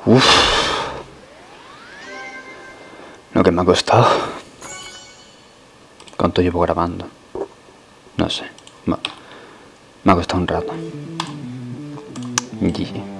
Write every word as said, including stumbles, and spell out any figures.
Uff. Lo que me ha costado. ¿Cuánto llevo grabando? No sé. Me ha costado un rato. G G.